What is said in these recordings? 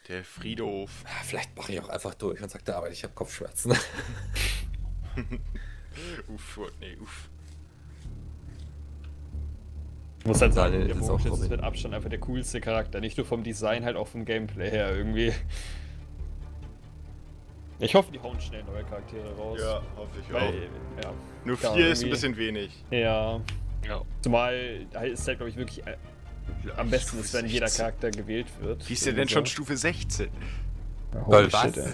Der Friedhof. Vielleicht mache ich auch einfach durch und sage der Arbeit, ich habe Kopfschmerzen. Uff, nee, uff. Ich muss halt sagen, Daniel der ist auch Bogenschütze ist Robin. mit Abstand einfach der coolste Charakter. Nicht nur vom Design, halt auch vom Gameplay her irgendwie. Ich hoffe, die hauen schnell neue Charaktere raus. Ja, hoffe ich auch. Weil, ja. Nur Ja, 4 ist ein irgendwie- bisschen wenig. Ja. Ja. Zumal da ist halt, glaube ich, wirklich am besten ist, wenn jeder 16. Charakter gewählt wird. Wie ist der denn schon Stufe 16? Holy Was? shit, ey.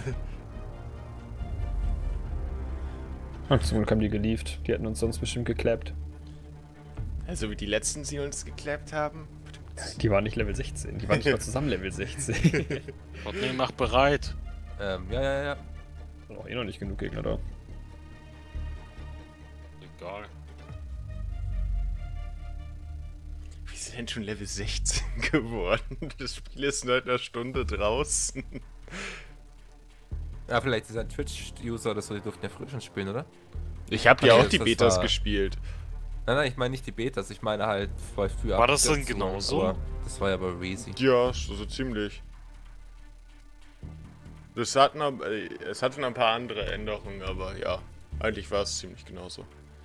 Ach, zum Glück haben die gelieft. Die hätten uns sonst bestimmt geklappt. Also wie die letzten, die uns geklappt haben? Die waren nicht Level 16. Die waren nicht mal zusammen Level 16. Rodney, mach bereit. Ja. Sind auch eh noch nicht genug Gegner da. Egal. Wie ist denn schon Level 16 geworden? Das Spiel ist seit einer Stunde draußen. Ja, vielleicht ist ein Twitch-User oder so, die durften ja früher schon spielen, oder? Ich habe ja Okay, auch die das Betas war- gespielt. Nein, ich meine nicht die Betas, ich meine halt voll früher. War das denn genauso? Das war ja aber easy. Ja, so ziemlich. Es hatten ein paar andere Änderungen, aber ja, eigentlich war es ziemlich genauso.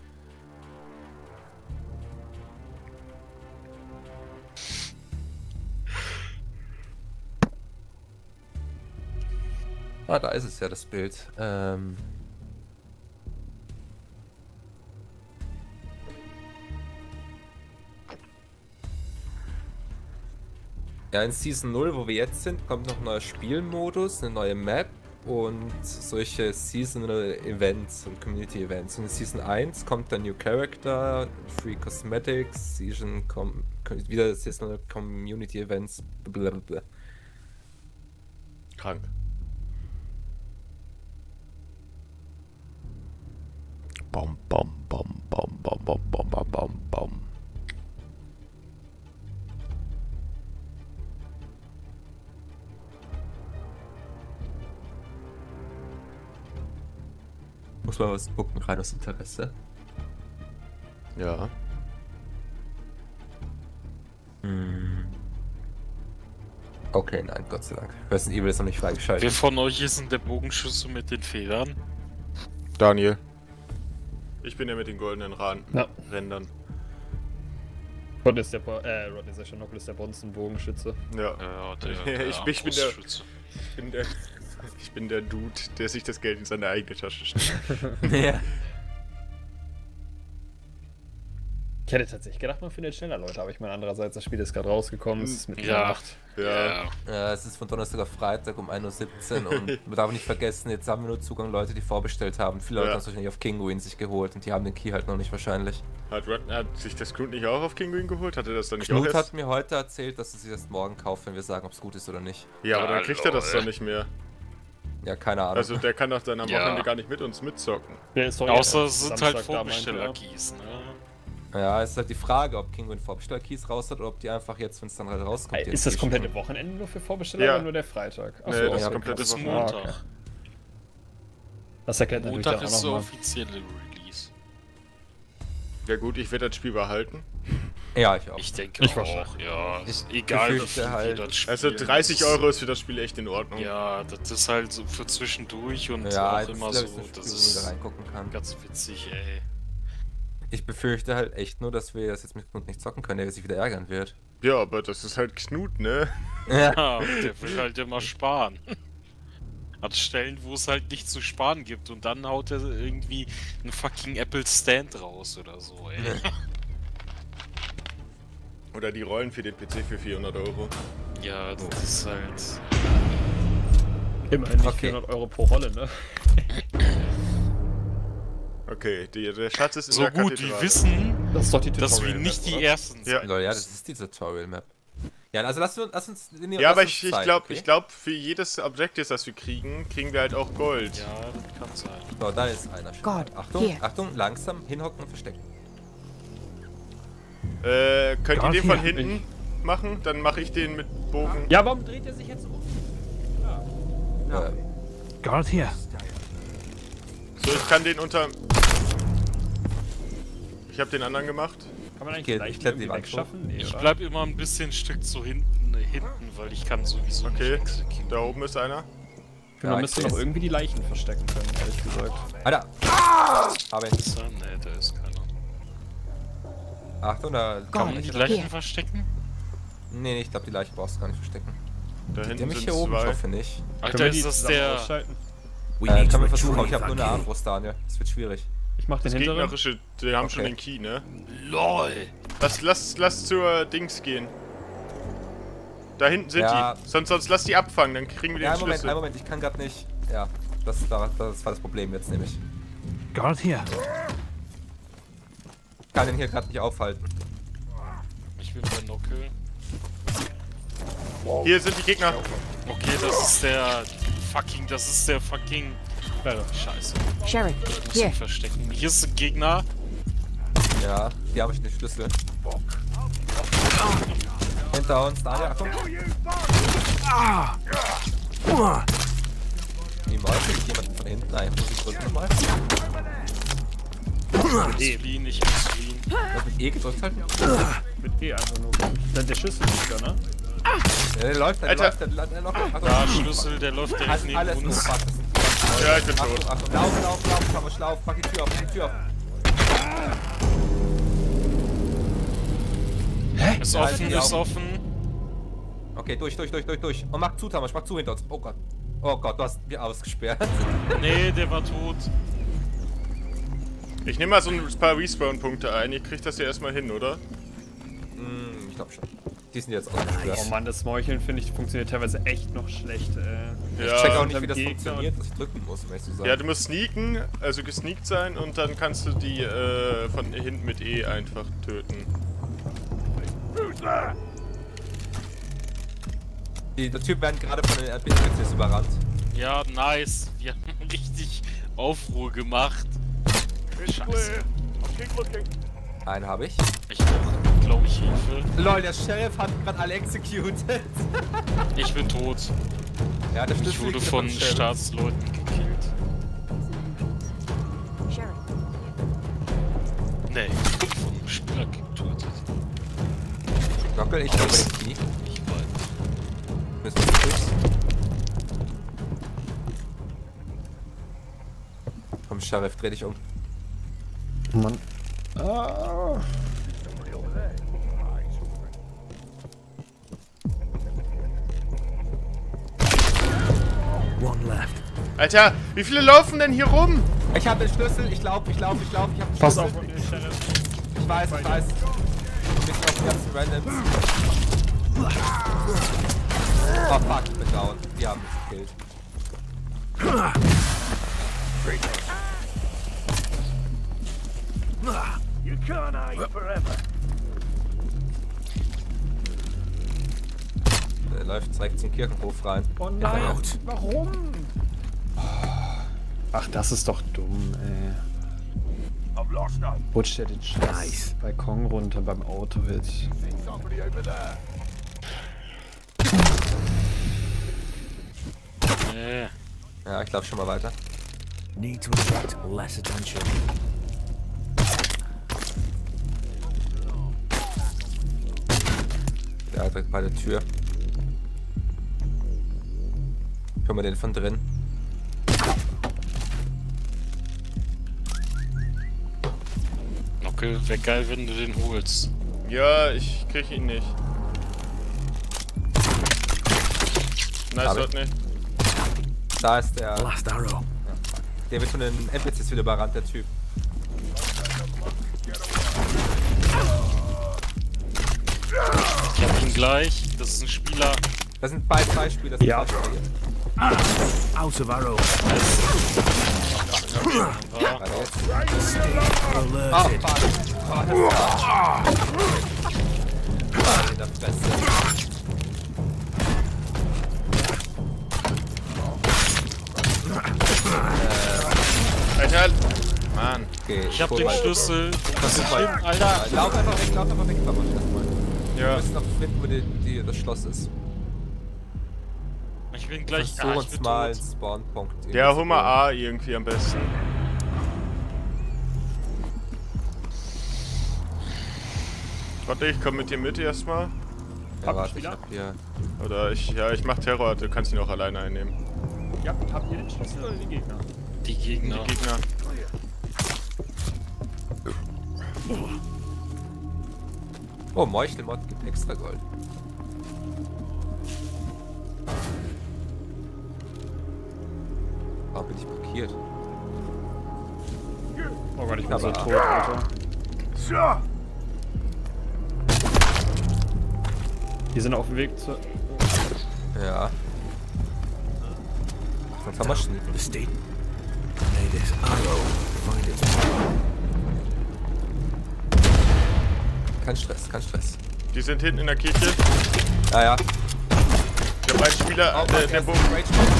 Ah, da ist es ja, das Bild. Ja, in Season 0, wo wir jetzt sind, kommt noch ein neuer Spielmodus, eine neue Map und solche Seasonal Events und Community Events. Und in Season 1 kommt dann New Character, Free Cosmetics, wieder Seasonal Community Events, blablabla. Krank. Bom, bom, bom, bom, bom, bom, bom, bom, bom, bom. Muss man was gucken, rein aus Interesse. Ja. Okay, nein, Gott sei Dank. Resident Evil ist noch nicht freigeschaltet. Wer von euch ist denn der Bogenschütze mit den Federn? Daniel. Ich bin der mit den goldenen Ja. Rändern. Rodney ist der Schanockel ist der Bonzenbogenschütze. Ja. Ich bin der- Armbrustschütze. Ich bin der Dude, der sich das Geld in seine eigene Tasche steckt. Ja. Ich hätte tatsächlich gedacht, man findet schneller Leute, aber ich meine, andererseits, das Spiel ist gerade rausgekommen, es ist mit Ja. Nacht. Ja. Ja, es ist von Donnerstag auf Freitag um 1:17 Uhr und man darf nicht vergessen, jetzt haben wir nur Zugang Leute, die vorbestellt haben. Viele Leute Ja. haben es wahrscheinlich auf Kinguin sich geholt und die haben den Key halt noch nicht wahrscheinlich. Hat sich das Knut nicht auch auf Kinguin geholt? Hat er das dann nicht Knut auch hat erst? mir heute erzählt, dass er sich erst morgen kauft, wenn wir sagen, ob es gut ist oder nicht. Ja, aber dann kriegt er das lol. doch nicht mehr. Ja, keine Ahnung. Also der kann doch dann am Ja. Wochenende gar nicht mit uns mitzocken. Der ist doch Außer jetzt es sind Samstag halt da, meinte er. Vorbesteller-Keys, ne? ja, es ist halt die Frage, ob Kinguin Vorbesteller-Keys raus hat oder ob die einfach jetzt, wenn es dann halt rauskommt. die Ist das jetzt komplette Wochenende nur für Vorbesteller Ja. oder nur der Freitag? Nee, das ist okay, komplett krass. das Bis Wochenende. Montag. okay. Das erklärt natürlich Montag dann ist auch der nochmal. offizielle Release. Ja gut, ich werde das Spiel behalten. Ja, ich auch. Ich denke Ich auch, wahrscheinlich. ja. Ich Egal, wie befürchte viel halt- das Spiel Also 30 ist. Euro ist für das Spiel echt in Ordnung. Ja, das ist halt so für zwischendurch und ja, auch das immer ist, so. glaub ich, ein Das Spiel, wo man da ist reingucken kann. ganz witzig, ey. Ich befürchte halt echt nur, dass wir das jetzt mit Knut nicht zocken können, der sich wieder ärgern wird. Ja, aber das ist halt Knut, ne? Ja. Ja, der will halt immer sparen. Hat Stellen, wo es halt nicht zu sparen gibt und dann haut er irgendwie einen fucking Apple Stand raus oder so, ey. Oder die Rollen für den PC für 400 Euro. Ja, das ist halt. Immerhin nicht Okay. 400 Euro pro Rolle, ne? Okay, der Schatz ist in So der gut, Kathedrale. wir wissen, Das ist doch die dass wir Tutorial-Map, nicht die oder? Ersten Ja. sind. Lol, ja, das ist die Tutorial-Map. Ja, also lass uns Ja, aber lass uns ich Zeit, glaube, okay? für jedes Objective, das wir kriegen, kriegen wir halt auch Gold. Ja, das kann sein. So, da ist einer schon. God, Achtung, hier. Achtung, langsam hinhocken und verstecken. Könnt ihr Gar den von nicht. hinten machen? Dann mache ich den mit Bogen. Ja, warum dreht er sich jetzt um? Guard here. So, ich kann den unter... Ich habe den anderen gemacht. Kann man eigentlich Okay, leicht ich kletter die irgendwie Wand wegschaffen? Nee, Ich oder? bleib immer ein bisschen ein Stück zu hinten hinten, weil ich kann sowieso Okay, nicht exekutieren. da oben ist einer. Man Ja, müsste ich noch seh's. irgendwie die Leichen verstecken können, ehrlich gesagt. Alter! Aber Ist er? Nee, da ist keiner. Achtung, da Kann man die Leichen Hier. verstecken? Nee, ich glaube, die Leiche brauchst du gar nicht verstecken. Da Die hinten mich sind hier oben, ich zwei. hoffe nicht. Alter, Können wir die ist das zusammen der... ausschalten? Können wir versuchen, ich habe nur eine Armbrust, Daniel. Das wird schwierig. Ich mach den Das hinteren. gegnerische, die haben schon Okay. den Key, ne? LOL! Lass zur Dings gehen. Da hinten sind Ja. die. Sonst lass die abfangen, dann kriegen wir den Ja, Schlüssel. einen Moment, ich kann gerade nicht. Ja, das war das Problem jetzt nämlich. Guard here. Ich kann den hier gerade nicht aufhalten. Ich bin bei Nockel. Hier sind die Gegner. Okay, das ist der fucking... Scheiße. Sheriff, Ich muss here. mich verstecken. Hier ist ein Gegner. Ja, hier habe ich den Schlüssel. Hinter uns, Daniel, Achtung. Wie läuft jemand von hinten ein? Muss ich drücken mal? Ich muss fliehen, ich muss fliehen. Das mit E gedrückt halten? Mit E einfach nur. Dann der Schlüssel nicht da, ne? Ja, der läuft, der Alter. läuft, der läuft. Achtung. Da, Schlüssel, der läuft direkt neben Alles nur uns. Fuck, das sind die ganzen Ja, ich bin Achtung, tot. Achtung, lauf, Thomas, lauf, mach die Tür auf, Ist Ja, offen, ja. ist offen. Okay, durch. Und mach zu, Thomas, mach zu hinter uns. Oh Gott. Oh Gott, du hast mich ausgesperrt. Nee, der war tot. Ich nehme mal so ein paar Respawn-Punkte ein. Ihr kriegt das ja erstmal hin, oder? Ich glaube schon. Die sind jetzt ausgesperrt. Oh Mann, das Meucheln finde ich funktioniert teilweise echt noch schlecht. Ich check auch Ja, nicht, wie das Gegner funktioniert, dass ich drücken muss, um ehrlich zu sein. ja, du musst sneaken, also gesneakt sein und dann kannst du die von hinten mit E einfach töten. Der Typ werden gerade von den RPGs überrannt. Ja, nice. Wir haben richtig Aufruhr gemacht. Scheiße. Einen habe ich. Ich brauche, glaube ich, Hilfe. Lol, der Sheriff hat gerade alle executed. Ich bin tot. Ja, der Ich Schlüssel wurde liegt von beim Sheriff. Staatsleuten gekillt. Sheriff, Nee, ich wurde von einem Spieler getötet. Nockel, ich habe den Key. Ich weiß. Müssen wir durch. Komm, Sheriff, dreh dich um. Mann. Ah. One left. Alter, wie viele laufen denn hier rum? Ich habe den Schlüssel, ich lauf, ich habe den Pass Schlüssel. auf, Sheriff. Ich weiß. Wir sind auf die ganzen Randoms. Oh fuck, ich bin down. Die haben mich gekillt. You can't hide forever. Der läuft direkt zum Kirchenhof rein. Oh nein, warum? Ach, das ist doch dumm, ey. I've lost them. Rutscht er den scheiß Balkon runter beim Autohit. Somebody over there. Nee. Ja, ich lauf schon mal weiter. Need to attract less attention. Ja, direkt bei der Tür. Können wir den von drin? Nockel, wäre geil, wenn du den holst. Ja, ich krieg ihn nicht. Nice, Hab ich. dort nicht. Da ist der. Last arrow. Der wird von den NPCs wieder überrannt, der Typ. Ich hab ihn gleich. Das ist ein Spieler. Das sind beide zwei Spieler. Das sind Ja. zwei Spieler. Out of arrow. Ja. Weiter jetzt. Oh, Alerted. fuck. Oh, das war. In der Fresse. Alter, Mann. Okay, Ich hab hol den mal- Schlüssel. Das ist Schlimm, Alter. Lauf einfach weg, Thomas, erstmal. Wir Ja. müssen noch finden, wo das Schloss ist. Ich bin gleich. Versuch ich uns bin mal tot. einen Spawnpunkt. irgendwie Ja, zu hol mal holen. A irgendwie am besten. Warte, ich komm mit dir mit erstmal. Ja, warte, ich Spieler? hab hier. Oder ich mach Terror, du kannst ihn auch alleine einnehmen. Ja, habt ihr den Schlüssel oder die Gegner? Die Gegner. Die Gegner. Oh, Meuchelmod gibt extra Gold. Warum bin ich blockiert? Oh Gott, ich bin Aber- so tot, Alter. Sir! Die sind auf dem Weg zur... Ja. Sonst haben wir Schnitt. The state. May this arrow find its mark. Kein Stress, kein Stress. Die sind hinten in der Kirche. Ja, ja. Ich hab einen Spieler, Oh, der fuck, Bogen. er ist ein Rage-Mod.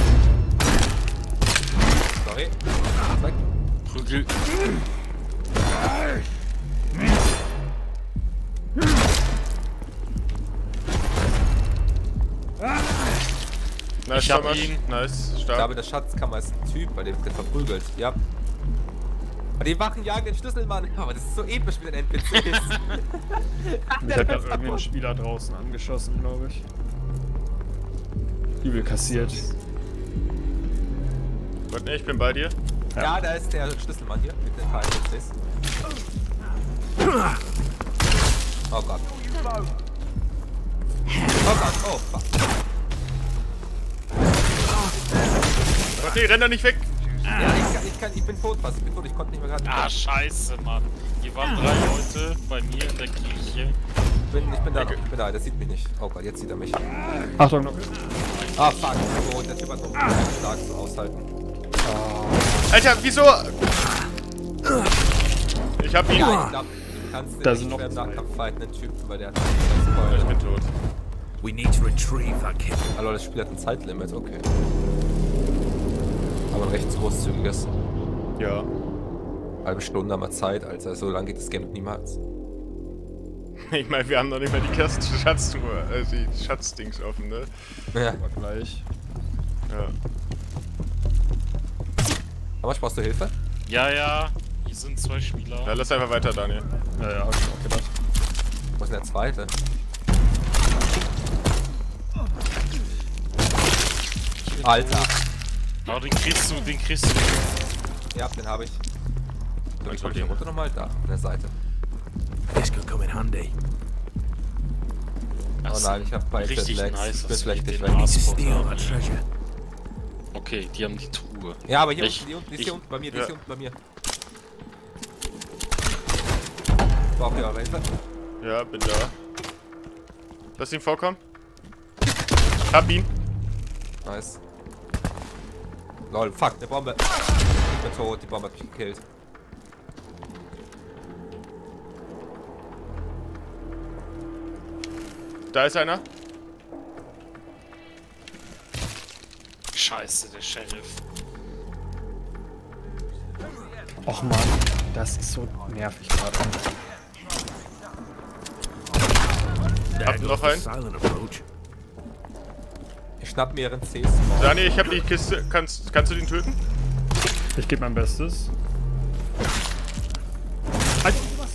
Sorry. Weg. Prügel. Nice, Ich hab Thomas. ihn. Nice, Ich stark. glaube, der Schatzkammer ist ein Typ, bei dem der verprügelt. Ja. Aber die Wachen jagen den Schlüssel, Mann. Aber das ist so episch mit den NPCs. Ich hab grad irgendwie einen Spieler draußen angeschossen, glaube ich. Übel kassiert. Gott, ne, ich bin bei dir. Ja, da ist der Schlüsselmann hier mit den paar NPCs. Oh Gott. Oh Gott, oh fuck. Gott, nee, renn da nicht weg. Ja, ich bin tot fast. Ich bin tot, ich konnte nicht mehr gerade. Ah, scheiße, Mann. Hier waren 3 Leute bei mir in der Kirche. Ich bin da noch, ich bin da, der sieht mich nicht. Oh Gott, jetzt sieht er mich. Achtung noch. Ah, fuck. So, der Typ hat noch stark zu aushalten. Alter, wieso? Ich hab ihn. Ja, ich glaub, du kannst Da den sind nicht noch mehr im zwei. Nahkampf fighten, den Typen, weil der hat Ich bin tot. We need to retrieve that kid. Hallo, das Spiel hat ein Zeitlimit, okay. Aber ein recht großzügiges. Ja. Halbe Stunde haben wir Zeit, also so lange geht das Game niemals. Ich meine, wir haben noch nicht mal die Schatztruhe, die Schatzdings offen, ne? Ja. Aber gleich. Ja. Aber brauchst du Hilfe? Ja, ja. Hier sind 2 Spieler. Ja, lass einfach weiter, Daniel. Ja, hab ich auch gedacht. Wo ist denn der zweite? Alter. Aber den kriegst du, den kriegst du. Ja, den habe ich. So, ich hab komme ihn. hier runter nochmal da, an der Seite. This could come in handy. Oh nein, ich hab bei Richtig Jetlags. nice, Ich bin dass schlecht, wir ich den weg. To Arsch steal haben. that treasure. Okay, die haben die Truhe. Ja, aber hier Ich- unten, die ist ich- hier unten bei mir, die ja. ist hier unten bei mir. Braucht ihr eure Hilfe? Ja, bin da. Lass ihn vorkommen. Hab ihn. Nice. Lol, fuck, eine Bombe. Ich bin tot, die Bombe hat mich gekillt. Da ist einer. Scheiße, der Sheriff. Och man, das ist so nervig gerade. There Hab goes noch the einen. silent approach. Ich schnapp mir ihren Cs. Daniel, ich hab die Kiste. Kannst du den töten? Ich gebe mein Bestes. Alter, was?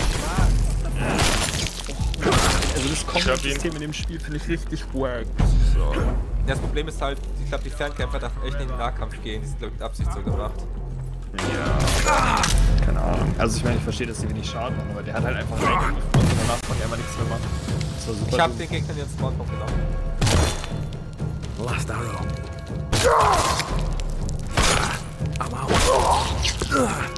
Also das Combat-System in dem Spiel finde ich richtig wack. So. Ja, das Problem ist halt, ich glaube, die Fernkämpfer darf echt nicht in den Nahkampf gehen. Die sind, glaube ich, mit Absicht so gemacht. Ja. Keine Ahnung. Also ich meine, ich verstehe, dass die wenig Schaden machen, aber der hat halt einfach reingegriffen und danach konnte er einfach nichts mehr machen. Das war super. Ich habe dumm. den Gegner in den Spawnpunkt genommen. Last arrow. I'm out.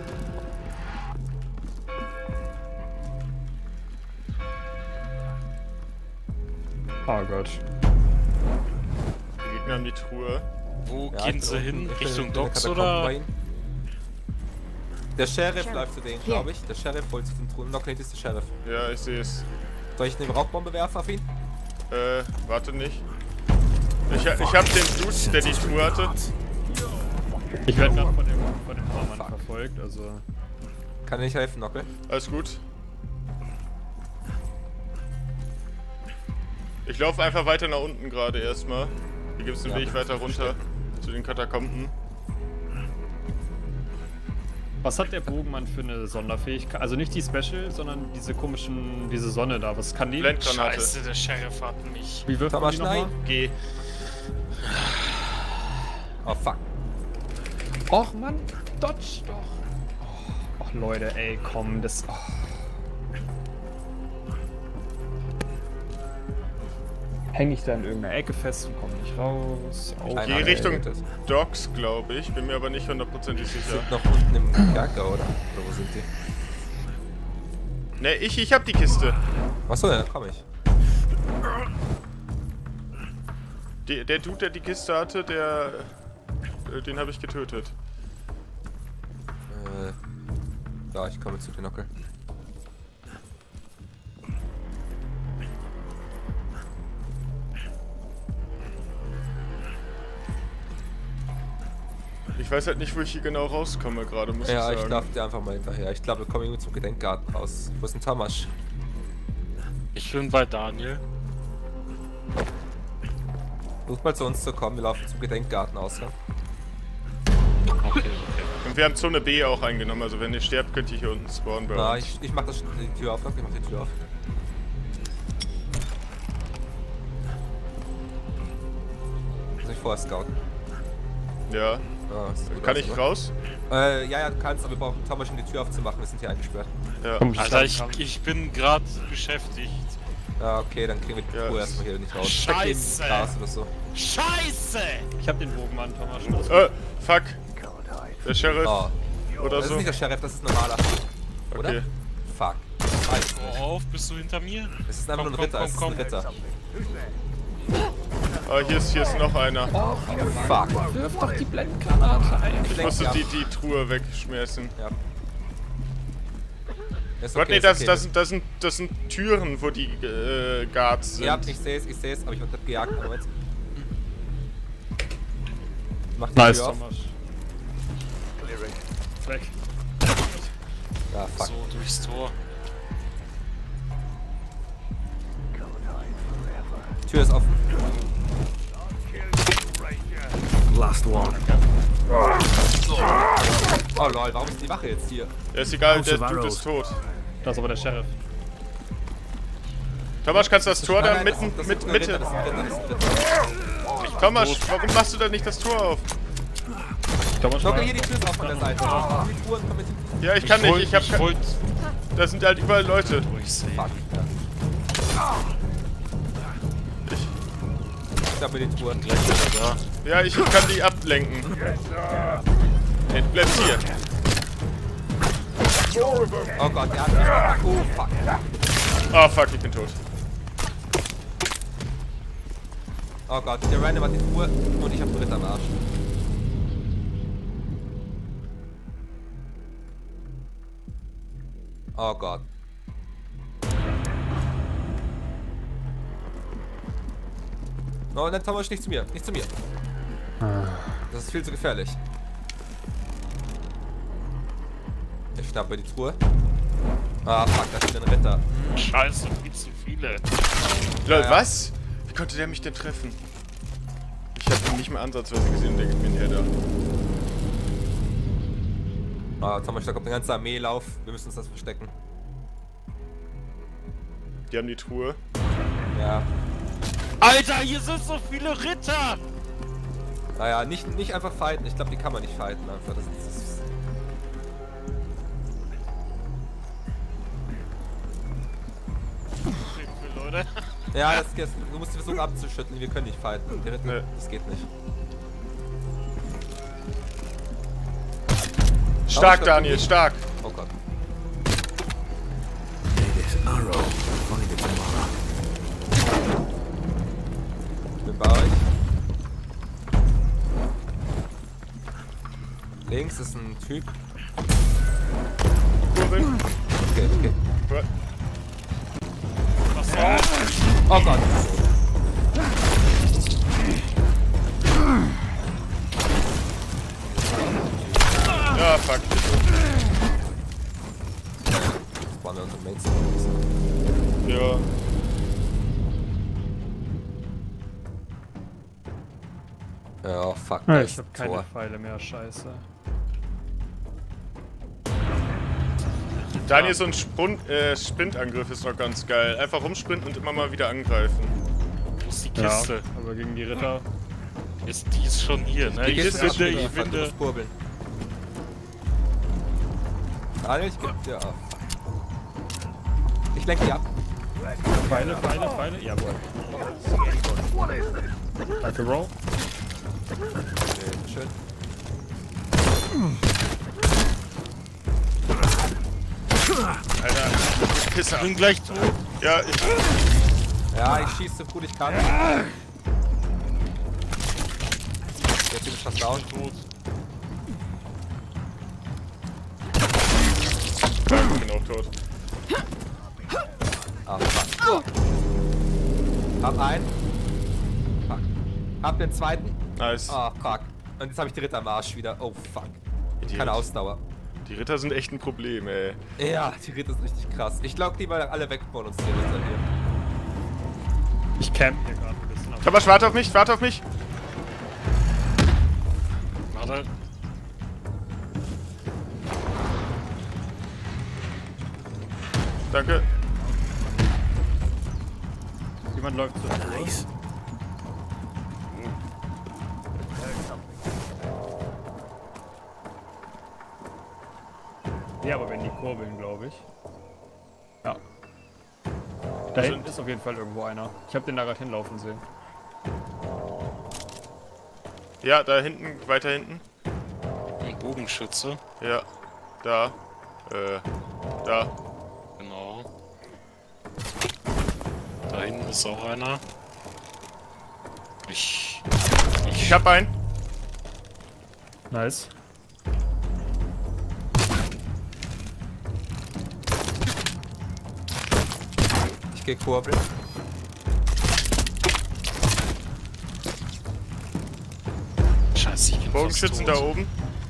Oh Gott. Die Gegner haben die Truhe. Wo Ja, gehen ich sie bin hin? unten, ich bin Richtung in den Docks Katakomben bei oder? ihnen. Der Sheriff läuft zu denen, glaube ich. Der Sheriff holt sich den Truhen. Knocknate ist der Sheriff. Ja, ich sehe es. Soll ich eine Rauchbombe werfen auf ihn? Warte nicht. Ich hab den Blut, der die Truhe hatte. Ich werde gerade von dem Hammermann verfolgt, also. Kann er nicht helfen, Nockel? Alles gut. Ich laufe einfach weiter nach unten gerade erstmal. Hier gibt es einen Ja, Weg weiter runter zu den Katakomben. Was hat der Bogenmann für eine Sonderfähigkeit? Also nicht die Special, sondern diese komischen, diese Sonne da. Was kann die? Blendgranate. Scheiße, der Sheriff hat mich. Wie wirft Sag man mal die nochmal? schnell. Geh. Oh fuck. Och Mann, dodge doch. Och Leute, ey, komm, das... Oh. Hänge ich da in irgendeiner Ecke fest und komme nicht raus. Oh. Einer Geh hat Richtung gerettet. Docks, glaube ich. Bin mir aber nicht hundertprozentig Die sicher. sind noch unten im Kerker, oder? Oder wo sind die? Ne, ich hab die Kiste. Achso, ja, komm ich. Der Dude, der die Kiste hatte, den habe ich getötet. Ja, ich komme zu Pinockel. Ich weiß halt nicht, wo ich hier genau rauskomme gerade, muss Ja, ich ich sagen. laufe dir einfach mal hinterher. Ich glaube, wir kommen irgendwie zum Gedenkgarten raus. Wo ist denn Thomas? Ich bin bei Daniel. Versuch mal zu uns zu kommen, wir laufen zum Gedenkgarten aus, ja? Okay. Und wir haben Zone B auch eingenommen, also wenn ihr sterbt, könnt ihr hier unten spawnen bei Na, uns. ich mach die Tür auf, ich mach die Tür auf. Muss ich vorher scouten? Ja. Ah, das sieht gut Kann aus, ich oder? raus? Ja, du kannst, aber wir brauchen Thomas, um die Tür aufzumachen, wir sind hier eingesperrt. Ja. Alter, ich bin gerade beschäftigt. Ja, okay, dann kriegen wir die Ja, Truhe das- erstmal hier nicht raus. Scheiße! Steck die in Glas oder so. Scheiße! Ich hab den Bogenmann, Thomas. Fuck. Der Sheriff Oh, oder das ist so. nicht der Sheriff, das ist ein normaler. Oder? Okay. Fuck. Scheiße. Worauf bist du hinter mir? Es ist einfach nur ein Ritter, es ist ein Ritter. Ah, hier ist noch einer. Fuck. Wirf doch die Blendgranate ein. Ich musste die Truhe wegschmeißen. Ja. Ist Gott, nee, ist das sind Türen, wo die Guards sind. Ja, ich seh's, aber ich werd nicht gejagt. Moment. Mach die Nice, Tür auf. Thomas. Ist weg. Ja, fuck. So, durchs Tor. Tür ist offen. Last one. Oh lol, warum ist die Wache jetzt hier? Ja, ist egal, House der of Dude Arrows. ist tot. Das ist aber der Sheriff. Thomas, kannst du das Tor da Nein, mitten, das mit ist ein Mitte? Ritter, das ist ein Ritter. Thomas, warum machst du da nicht das Tor auf? Thomas, Schocke hier die Tür auf von der Seite. Mach die Touren, komm mit. Ja, ich kann nicht, ich hab wollte da sind halt überall Leute. durchsehen. Fuck. Ich hab mir die Touren. Gleich wieder da. Ja, ich kann die ablenken. Nee, du bleibst hier. Oh Gott, der hat mich. Oh fuck. Ah, fuck, ich bin tot. Oh Gott, der Random hat die Tour und ich hab den Ritter am Arsch. Oh Gott. Oh, nein, Thomas, nicht zu mir. Nicht zu mir. Das ist viel zu gefährlich. Ich schnappe die Truhe. Ah, fuck, da steht ein Ritter. Scheiße, viel zu viele. Lol, ja. was? Wie konnte der mich denn treffen? Ich hab ihn nicht mal ansatzweise gesehen, der gibt mir hinterher da. Ah, Thomas, da kommt eine ganze Armeelauf. Wir müssen uns das verstecken. Die haben die Truhe. Ja. Alter, hier sind so viele Ritter! Naja, nicht einfach fighten. Ich glaube, die kann man nicht fighten einfach. Das ist Hilfe, Leute. ja, du musst die versuchen abzuschütteln. Wir können nicht fighten. Der Ritter, Nee. das geht nicht. Stark, Daniel, stark. Oh Gott. May this arrow find its mark. Ich bin bei euch. Links ist ein Typ. Kurbeln. Okay. Was soll? Oh Gott. Ja, fuck. Waren wir unsere Mates. Ja. Ja, fuck. Ja, da ich ist hab ein keine Tor. Pfeile mehr, scheiße. Daniel, so ein Sprintangriff ist noch ganz geil. Einfach rumsprinten und immer mal wieder angreifen. Wo ist die Ja, Kiste? aber gegen die Ritter. Die ist schon hier, ne? Ich finde. Kurbeln. Daniel, ich geb dir ab. Ich lenke die ab. Pfeile. Jawohl. Danke, Bro. Schön. Alter, Ich Pisser. bin gleich tot. Ja, Ja, ich schieße so gut ich kann. Jetzt bin ich fast down. Tot. ich bin auch tot. Ah, fuck. Hab einen. Fuck. Hab den zweiten. Nice. Ah, fuck. Und jetzt habe ich die Ritter am Arsch wieder. Oh, fuck. Idiot. Keine Ausdauer. Die Ritter sind echt ein Problem, ey. Ja, die Ritter sind richtig krass. Ich glaub, die mal alle weg von uns, die Ritter hier. Ich camp hier gerade ein bisschen. aber- Thomas, warte auf mich, warte auf mich. Warte. Danke. Jemand läuft zu uns. Ja, aber wenn die kurbeln, glaube ich. Ja. Da hinten ist auf jeden Fall irgendwo einer. Ich habe den da gerade hinlaufen sehen. Ja, da hinten, weiter hinten. Ein Bogenschütze. Ja, da. Da. Genau. Da hinten ist auch einer. Ich hab einen. Nice. Ich geh kurbeln. Scheiße, ich bin Bogenschützen da fast tot. oben.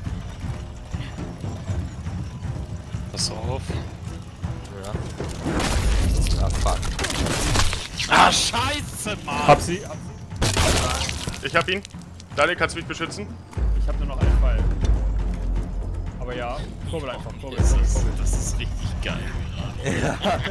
Pass auf. Ja. Ah, fuck. Ah, scheiße, Mann! Hab sie. Ich hab ihn. Daniel, kannst du mich beschützen? Ich habe nur noch einen Pfeil. Aber ja, kurbel einfach, kurbel. Das ist richtig geil gerade.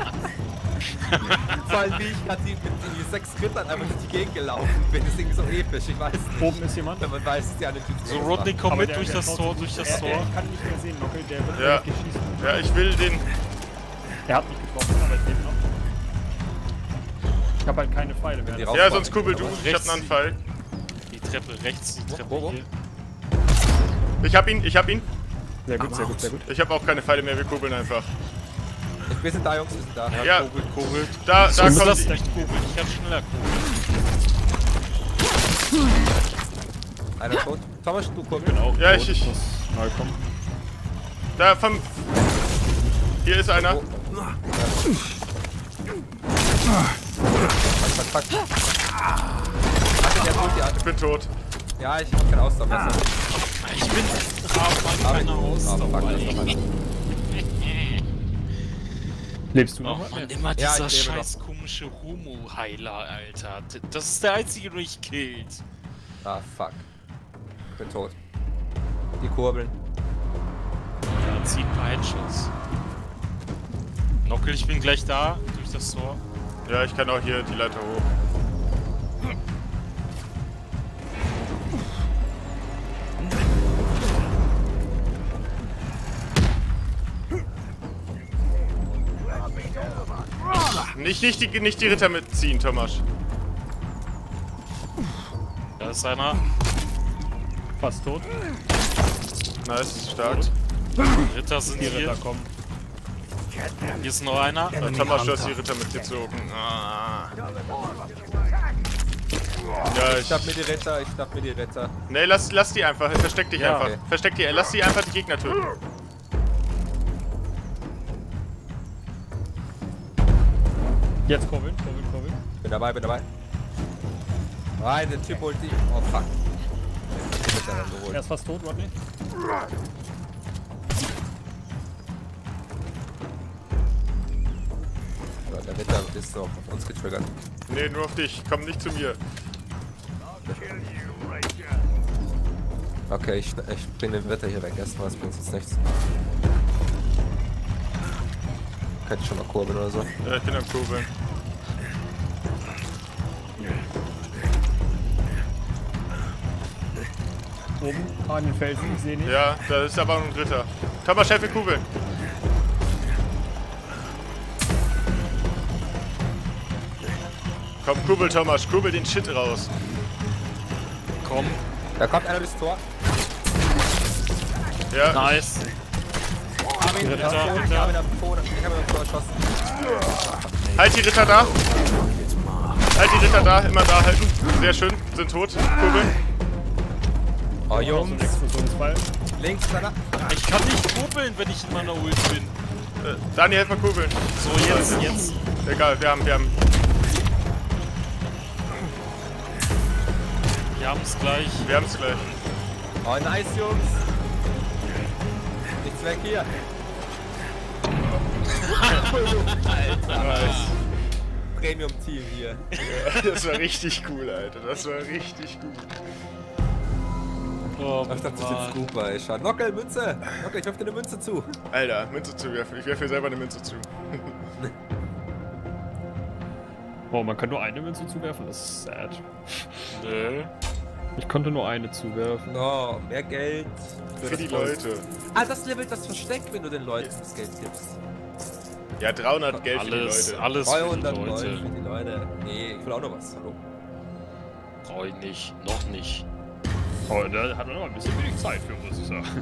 Vor allem wie ich gerade mit die 6 Rittern einfach durch die Gegend gelaufen bin. Das ist irgendwie so episch, ich weiß nicht. Oben ist jemand. Wenn man weiß, dass die alle Typen So, Rodney, komm Aber mit der- durch der das schaut Tor, so- durch das Er Tor. kann nicht mehr sehen, Nockel, der wird Ja. gleich geschießen. Ja, ich will den. Er hat mich getroffen, aber ich lebe noch. Ich habe halt keine Pfeile mehr. Die Das- Ja, sonst kurbel du. Ich hab Rechts. einen Anfall. Die Treppe rechts, die Treppe wo? hier. Ich hab ihn, ich hab ihn. Sehr gut, sehr gut, sehr gut. Ich hab auch keine Pfeile mehr, wir kurbeln einfach. Wir sind da, Jungs, wir sind da. Ja. Kugelt. Da So, kommt das die. nicht kugeln, ich kann schneller kugeln. Einer tot. Thomas, du kurbeln. Bin auch Ja, tot, ich- muss mal kommen. Da vom. Hier ist einer. Oh. Fuck. Hatte der tot, ja. Ich bin tot. Ja, ich hab keine Ausdauer mehr. Ich bin keine Ah, Ausdauer. fuck, da ist noch einer. Lebst du Oh noch? Mann, immer Ja, dieser ich lebe scheiß komische Homo-Heiler, Alter. Das ist der einzige, der mich killt. Ah, fuck. Ich bin tot. Die kurbeln. Ja, zieht ein paar Headshots. Nockel, ich bin gleich da, durch das Tor. Ja, ich kann auch hier die Leiter hoch. Nicht die Ritter mitziehen, Thomas. Da ist einer. Fast tot. Nice, stark. Ritter sind Die hier. Ritter kommen. Hier ist noch einer. Thomas, du hast die Ritter mitgezogen. Ah. Ja, Ich schnapp mir die Ritter. Nee, lass die einfach. Versteck dich Ja, einfach. okay. Versteck die. Lass die einfach die Gegner töten. Jetzt kurbeln. Bin dabei. Nein, der Typ holt die. Oh, fuck. Ritter dann Er geholt. ist fast tot, Rodney. So, der Ritter ist noch auf uns getriggert. Nee, nur auf dich. Komm nicht zu mir. Okay, ich bring den Ritter hier weg. Erstmal, das bringt uns nichts. Kann ich schon mal kurbeln oder so. Ja, ich bin am Kurbeln. Oben an den Felsen, ich sehe nicht. Ja, da ist aber noch ein Ritter. Thomas, Chef, wir kurbeln. Komm, kurbel, Thomas, kurbel den Shit raus. Komm. Da kommt einer durchs Tor. Ja, Nice. Armin, Ritter, ich habe ihn am Tor erschossen. halt die Ritter da. Halt die Ritter da, immer da halten. Sehr schön, sind tot. Kurbeln. Oh, So ein Jungs. Explosionsfall. Links, einer. Ich kann nicht kurbeln, wenn ich in meiner Ult bin. Daniel, helf mal kurbeln. So, jetzt. Egal, wir haben. Wir haben es gleich. Wir haben es gleich. Oh, nice, Jungs. Nichts weg hier. Nice. Premium-Team hier. Das war richtig cool, Alter. Das war richtig gut. Oh, Ach, ich dachte, das ist jetzt Scooper, ey. Schade. Nockel, Münze. Nockel, ich werf dir eine Münze zu. Alter, Münze zu werfen. Ich werfe mir selber eine Münze zu. Oh, man kann nur eine Münze zuwerfen, das ist sad. Nö. Ich konnte nur eine zuwerfen. Oh, mehr Geld. Für die Leute. Ah, das levelt das Versteck, wenn du den Leuten das Geld gibst. Ja, 300 Geld für die Leute. Alles für die 300 Leute. Leute für die Leute. Nee, ich will auch noch was. Hallo. Brauch ich nicht. Noch nicht. Oh, da hat er noch ein bisschen wenig Zeit für, muss ich sagen.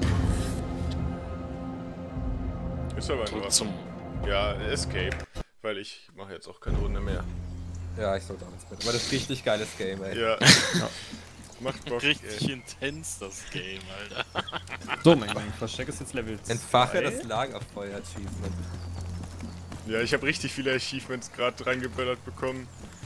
Ist aber Zurück nur. zum. Ja, Escape. Weil ich mache jetzt auch keine Runde mehr. Ja, ich sollte auch ins Bett. Aber das ist richtig geiles Game, ey. Ja. Macht Bock, Richtig ey. intens, das Game, Alter. So, mein Versteck ist jetzt Level 2. Entfache das Lagerfeuer-Achievement. Ja, ich habe richtig viele Achievements gerade reingeböllert bekommen.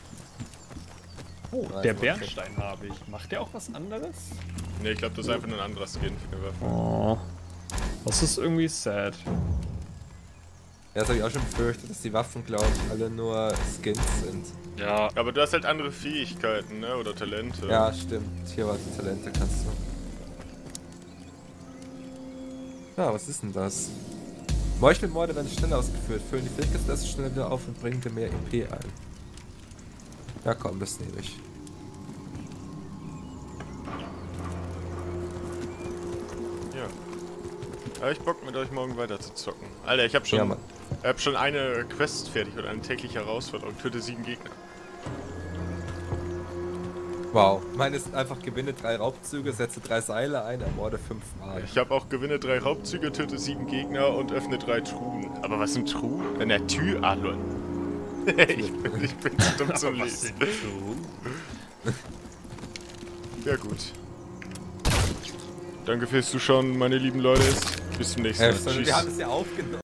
Oh, der Bernstein habe ich. Macht der auch was anderes? Ne, ich glaube, das ist einfach nur ein anderer Skin für eine Waffe. Oh. Das ist irgendwie sad. Ja, das habe ich auch schon befürchtet, dass die Waffen, glaube ich, alle nur Skins sind. Ja, Aber du hast halt andere Fähigkeiten, ne? Oder Talente. Ja, stimmt. Hier war die Talente, kannst du. Ja, was ist denn das? Meuchelmorde werden schnell ausgeführt, füllen die Fähigkeitsleiste schneller wieder auf und bringen dir mehr EP ein. Ja komm, das nehme ich. Ja. Hab ich Bock mit euch morgen weiter zu zocken. Alter, ich habe Ja, schon, Mann. hab schon eine Quest fertig oder eine tägliche Herausforderung. Töte 7 Gegner. Wow. Meine ist einfach, gewinne 3 Raubzüge, setze 3 Seile ein, ermorde 5 Mal. Ich habe auch gewinne 3 Raubzüge, töte 7 Gegner und öffne 3 Truhen. Aber was sind Truhen? Wenn der Tür Alon. ich bin zu dumm zum Lesen. Ja gut. Danke fürs Zuschauen, meine lieben Leute. Bis zum nächsten Mal. Wir haben es ja aufgenommen.